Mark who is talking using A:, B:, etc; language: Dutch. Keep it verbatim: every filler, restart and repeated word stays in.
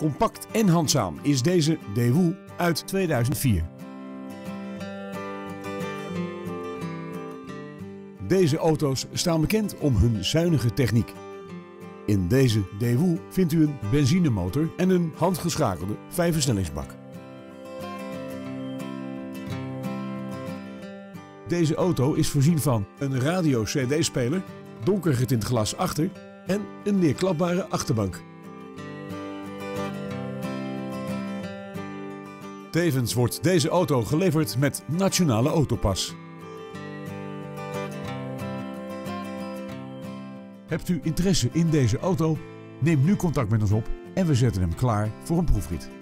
A: Compact en handzaam is deze Daewoo uit tweeduizend vier. Deze auto's staan bekend om hun zuinige techniek. In deze Daewoo vindt u een benzinemotor en een handgeschakelde vijfversnellingsbak. Deze auto is voorzien van een radio-C D-speler, donker getint glas achter en een neerklapbare achterbank. Tevens wordt deze auto geleverd met Nationale Autopas. Hebt u interesse in deze auto? Neem nu contact met ons op en we zetten hem klaar voor een proefrit.